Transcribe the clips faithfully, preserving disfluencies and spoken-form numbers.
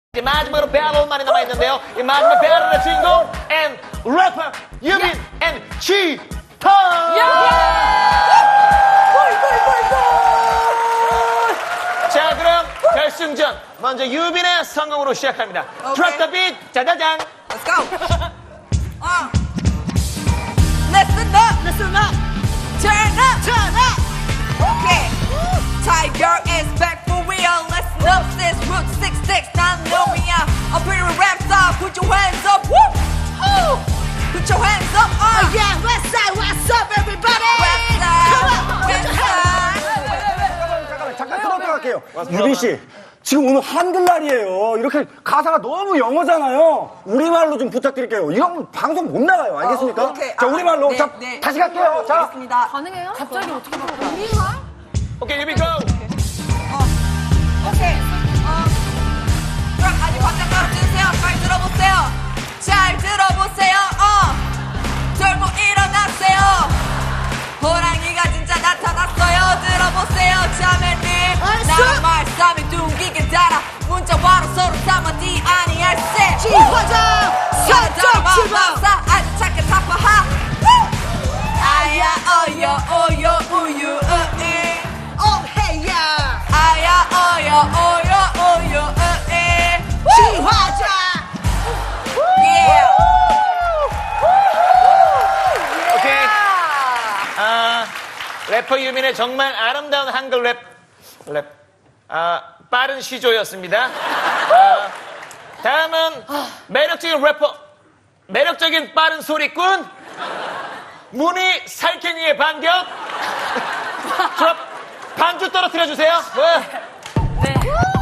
이제 마지막으로 배틀만이 남아있는데요. 이 마지막 배틀의 주인공 and 래퍼 유빈 yeah. and 치타. 자, 그럼 결승전 먼저 유빈의 성공으로 시작합니다. Okay. Drop the beat, 짜자잔. Let's go. uh. Listen up, listen up. Turn up, turn up. Okay. Tiger is back for real. Listen up, sis. Root six six, not Nomia. A pretty rap star. Put your hands up. Woo! Oh. Put your hands up. Uh. Oh yeah, West Side, what's up, everybody? West Side, come on, West Side. 잠깐만, 잠깐 들어갈게요. 유빈 씨, 지금 오늘 한글날이에요. 이렇게 가사가 너무 영어잖아요. 우리말로 좀 부탁드릴게요. 이런 방송 못 나가요. 알겠습니까? 어, 오케이. 자, 우리말로. 아, 네, 자, 네. 다시 갈게요. 자, 알겠습니다. 가능해요? 갑자기 어떻게 바꿔요? 우리말? 오케이, 유빈 고! 오케이. 어. 그럼 아직 광장 깔아주세요. 잘 들어보세요. 잘 들어보세요. 어. 들고 일어나세요. 호랑이가 진짜 나타났어요. 들어보세요. 자매님. 나 말싸움이 둥기게 달아. 문자와로 서로 담아디 아니 할세. 지화장 사장 지화사 아주 착한 타파하. 아야 어여 어여 우유 으이. 오해야 아야 어여 어여 어여 으이. 지화장 Yeah. 오케이. 아, 래퍼 유빈의 정말 아름다운 한글 랩, 랩. 아, 빠른 시조였습니다. 아, 다음은 매력적인 래퍼, 매력적인 빠른 소리꾼, 문희 살쾡이의 반격. 저 반주 떨어뜨려주세요. 네. 네.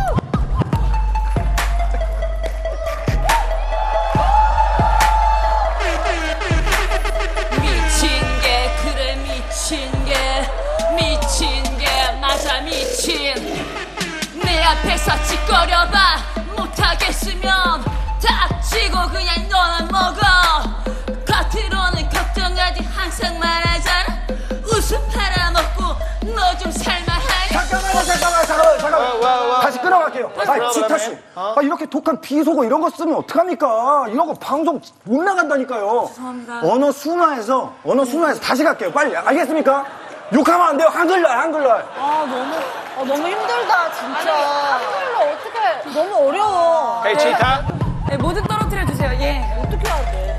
미친 게 그래 미친 게 미친 게 맞아 미친 내 앞에서 짓거려봐 못하겠으면 닥치고 그냥 너나 먹어 겉으로는 걱정하지 항상 말하잖아 웃음 팔아먹고 너 좀 살만하니 잠깐만요, 잠깐만, 잠깐만, 잠깐만. 와, 와, 와. 다시 끊어갈게요. 아, 치타 씨. 어? 아, 이렇게 독한 비속어 이런 거 쓰면 어떡합니까? 이런 거 방송 못 나간다니까요. 죄송합니다. 언어 순화해서, 언어 순화해서 다시 갈게요. 빨리. 알겠습니까? 욕하면 안 돼요. 한글날, 한글날. 아 너무 아, 너무 힘들다 진짜. 한글로 어떻게 너무 어려워. 헤이, 치타. 네, 뭐든 떨어뜨려 주세요. 예. 어떻게 해야 돼?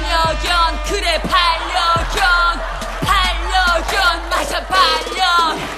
반려견 그래 반려견 반려견 맞아 반려